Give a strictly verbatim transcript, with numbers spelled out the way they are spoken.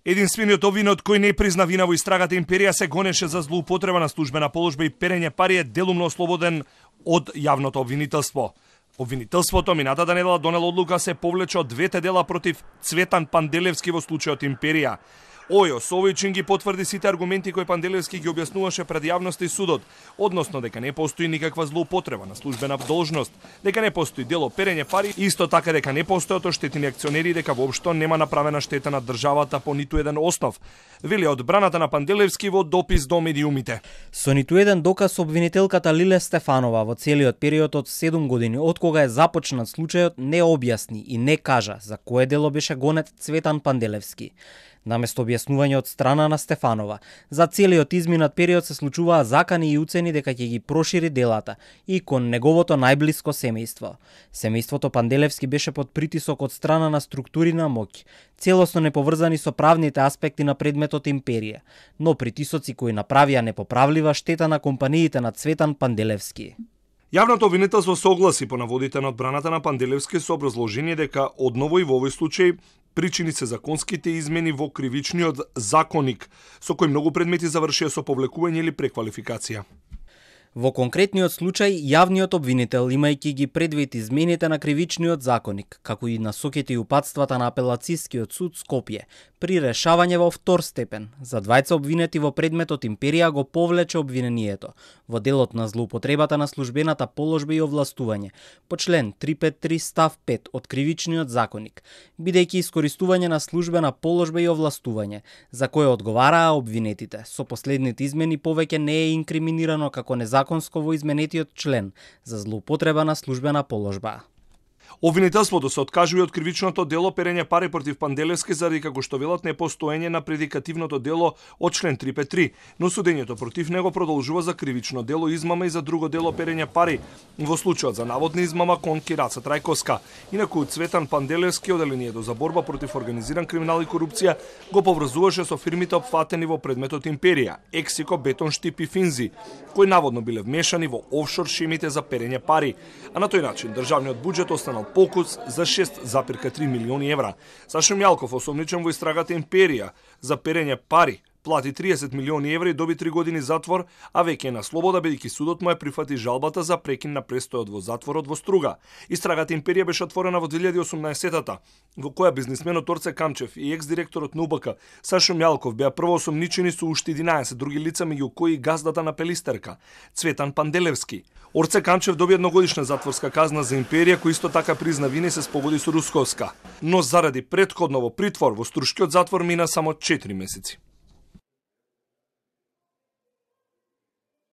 Единствениот обвинет кој не призна вина во истрагата империја се гонеше за злоупотреба на службена положба и перење пари е делумно ослободен од јавното обвинителство. Обвинителството минатата недела донело одлука се повлече од двете дела против Цветан Панделевски во случајот империја. Ојо Совичин ги потврди сите аргументи кои Панделевски ги објаснуваше пред јавноста и судот, односно дека не постои никаква злоупотреба на службена должност, дека не постои дело перење пари, исто така дека не постојат оштетени акционери и дека воопшто нема направена штета на државата по ниту еден основ, вели одбраната на Панделевски во допис до медиумите. Со ниту еден доказ обвинителката Лиле Стефанова во целиот период од седум години од кога е започнат случајот не објасни и не кажа за кое дело беше гонет Цветан Панделевски. Наместо објаснување од страна на Стефанова, за целиот изминат период се случуваа закани и уцени дека ќе ги прошири делата и кон неговото најблиско семејство. Семејството Панделевски беше под притисок од страна на структури на моќ, целосно неповрзани со правните аспекти на предметот империја, но притисоци кои направија непоправлива штета на компаниите на Цветан Панделевски. Јавното обвинителство согласи по наводите на одбраната на Панделевски со образложение дека одново и во овој случај причини се законските измени во кривичниот законник, со кој многу предмети завршија со повлекување или преквалификација. Во конкретниот случај, јавниот обвинител, имајќи ги предвид измените на кривичниот законник, како и насоките и упатствата на апелацискиот суд Скопје, при решавање во втор степен, за двајца обвинети во предметот империја го повлече обвинението во делот на злоупотребата на службената положба и овластување, по член триста петдесет и три став пет од кривичниот законник, бидејќи искористување на службена положба и овластување, за кое одговараа обвинетите, со последните измени повеќе не е инкриминирано како незаконно законско во изменетиот член за злоупотреба на службена положба. Обвинителството се откажува од кривичното дело перење пари против Панделевски заради како што велат непостоење на предикативното дело од член триста петдесет и три, но судењето против него продолжува за кривично дело измама и за друго дело перење пари во случајот за наводна измама кон Кираца Трајковска. Инаку Цветан Панделевски оделението за борба против организиран криминал и корупција го поврзуваше со фирмите опфатени во предметот империја, Ексико, Бетон, Штип и Финзи, кои наводно биле вмешани во офшор шемите за перење пари, а на тој начин државниот буџет останал покус за шест зарез три милиони евра. Сашо Мјалков, осомничен во истрагата империја за перење пари, плати триесет милиони евра и доби три години затвор, а веќе е на слобода бидејќи судот му ја прифати жалбата за прекин на престојот во затворот во Струга. Истрагата империја беше отворена во две илјади и осумнаесетта, во која бизнисменот Орце Камчев и екс-директорот на УБК Сашо Мјалков беа прво осомничени со уште единаесет други лица, меѓу кои газдата на Пелистерка, Цветан Панделевски. Орце Камчев доби едногодишна затворска казна за империја, кој исто така призна вина и се спогоди со Русковска. Но заради претходно во притвор во Струшкиот затвор мина само четири месеци.